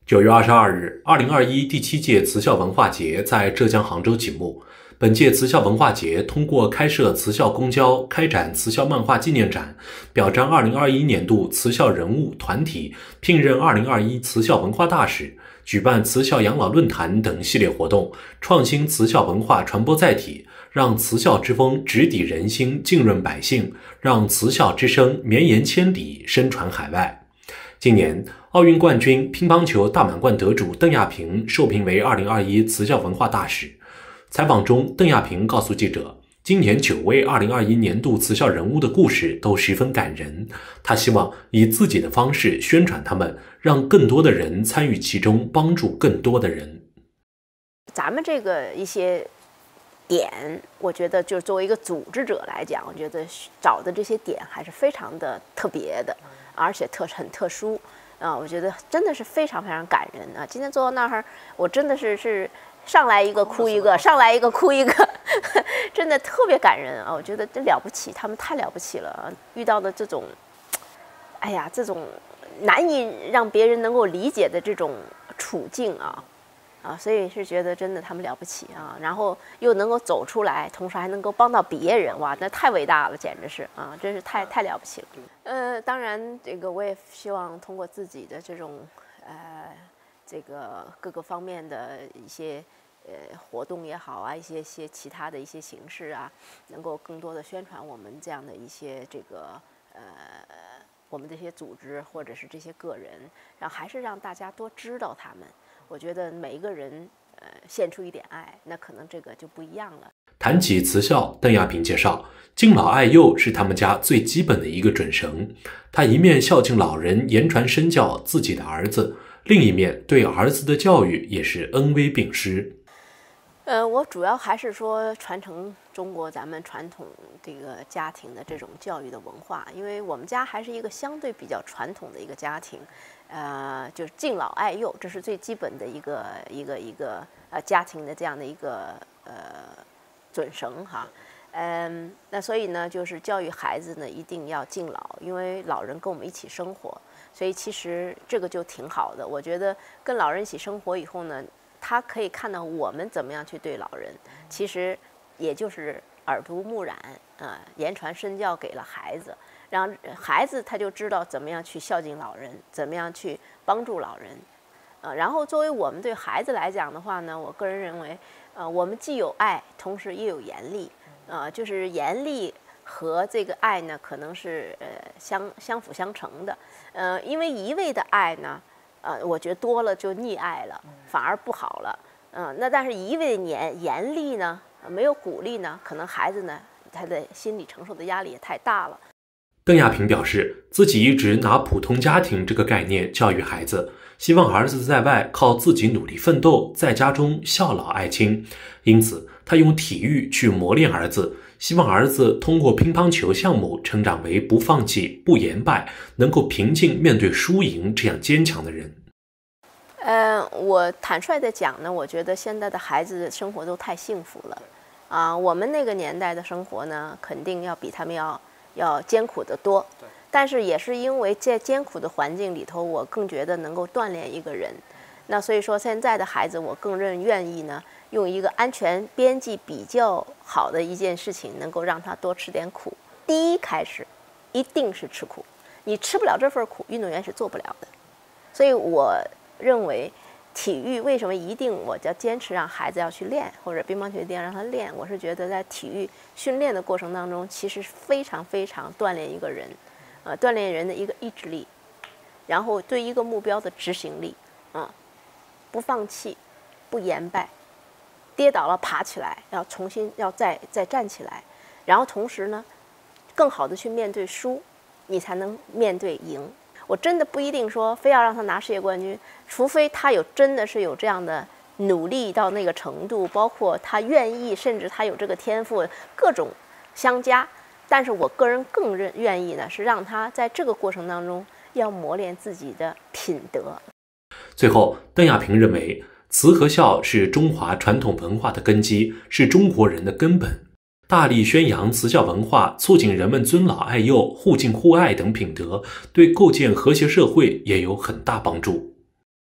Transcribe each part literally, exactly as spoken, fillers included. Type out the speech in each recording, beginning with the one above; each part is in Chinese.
九月二十二日，二零二一第七届慈孝文化节在浙江杭州启幕。本届慈孝文化节通过开设慈孝公交、开展慈孝漫画纪念展、表彰二零二一年度慈孝人物团体、聘任二零二一慈孝文化大使、举办慈孝养老论坛等系列活动，创新慈孝文化传播载体，让慈孝之风直抵人心，浸润百姓，让慈孝之声绵延千里，声传海外。今年，奥运冠军乒乓球大满贯得主邓亚萍受聘为二零二一慈孝文化大使。采访中，邓亚萍告诉记者，今年九位二零二一年度慈孝人物的故事都十分感人，他希望以自己的方式宣传他们，让更多的人参与其中，帮助更多的人。 咱们这个一些点，我觉得就作为一个组织者来讲，我觉得找的这些点还是非常的特别的，而且特很特殊啊，我觉得真的是非常非常感人啊！今天坐到那儿，我真的是是。上来一个哭一个，上来一个哭一个，真的特别感人啊！我觉得真了不起，他们太了不起了，遇到的这种，哎呀，这种难以让别人能够理解的这种处境啊，啊，所以是觉得真的他们了不起啊！然后又能够走出来，同时还能够帮到别人，哇，那太伟大了，简直是啊，真是太太了不起了。呃，当然，这个我也希望通过自己的这种呃。这个各个方面的一些呃活动也好啊，一些些其他的一些形式啊，能够更多的宣传我们这样的一些这个呃我们这些组织或者是这些个人，然后还是让大家多知道他们。我觉得每一个人呃献出一点爱，那可能这个就不一样了。 谈起慈孝，邓亚萍介绍，敬老爱幼是他们家最基本的一个准绳。他一面孝敬老人，言传身教自己的儿子。另一面对儿子的教育也是恩威并施。 呃，我主要还是说传承中国咱们传统这个家庭的这种教育的文化，因为我们家还是一个相对比较传统的一个家庭，呃，就是敬老爱幼，这是最基本的一个一个一个呃家庭的这样的一个呃准绳哈。嗯，那所以呢，就是教育孩子呢一定要敬老，因为老人跟我们一起生活。所以其实这个就挺好的，我觉得跟老人一起生活以后呢，他可以看到我们怎么样去对老人，其实也就是耳濡目染啊、呃，言传身教给了孩子，让孩子他就知道怎么样去孝敬老人，怎么样去帮助老人，呃，然后作为我们对孩子来讲的话呢，我个人认为，呃，我们既有爱，同时也有严厉，呃，就是严厉和这个爱呢，可能是呃相相辅相成的。呃，因为一味的爱呢，呃，我觉得多了就溺爱了，反而不好了。嗯、呃，那但是一味的严严厉呢，没有鼓励呢，可能孩子呢，他的心理承受的压力也太大了。 邓亚萍表示，自己一直拿普通家庭这个概念教育孩子，希望儿子在外靠自己努力奋斗，在家中孝老爱亲。因此，他用体育去磨练儿子。希望儿子通过乒乓球项目成长为不放弃、不言败，能够平静面对输赢这样坚强的人。 呃，我坦率的讲呢，我觉得现在的孩子的生活都太幸福了，啊，我们那个年代的生活呢，肯定要比他们要要艰苦得多。但是也是因为在艰苦的环境里头，我更觉得能够锻炼一个人。那所以说，现在的孩子，我更认愿意呢。用一个安全边际比较好的一件事情，能够让他多吃点苦。第一开始，一定是吃苦，你吃不了这份苦，运动员是做不了的。所以我认为，体育为什么一定我要坚持让孩子要去练，或者乒乓球一定要让他练？我是觉得在体育训练的过程当中，其实非常非常锻炼一个人，呃，锻炼人的一个意志力，然后对一个目标的执行力，啊、嗯，不放弃，不言败。跌倒了爬起来，要重新要再再站起来，然后同时呢，更好的去面对输，你才能面对赢。我真的不一定说非要让他拿世界冠军，除非他有真的是有这样的努力到那个程度，包括他愿意，甚至他有这个天赋，各种相加。但是我个人更认愿意呢，是让他在这个过程当中要磨练自己的品德。 最后，邓亚萍认为，慈和孝是中华传统文化的根基，是中国人的根本。大力宣扬慈孝文化，促进人们尊老爱幼、互敬互爱等品德，对构建和谐社会也有很大帮助。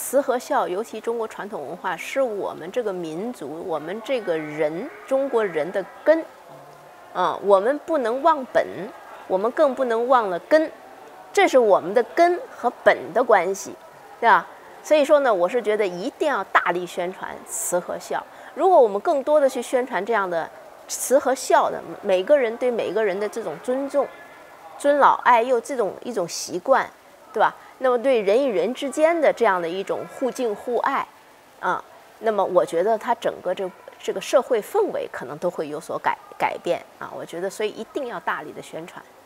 慈和孝，尤其中国传统文化，是我们这个民族、我们这个人、中国人的根。啊，我们不能忘本，我们更不能忘了根，这是我们的根和本的关系，对吧？所以说呢，我是觉得一定要大力宣传慈和孝。如果我们更多的去宣传这样的慈和孝的，每个人对每个人的这种尊重、尊老爱幼这种一种习惯，对吧？那么对人与人之间的这样的一种互敬互爱，啊，那么我觉得它整个这这个社会氛围可能都会有所改改变啊。我觉得，所以一定要大力的宣传。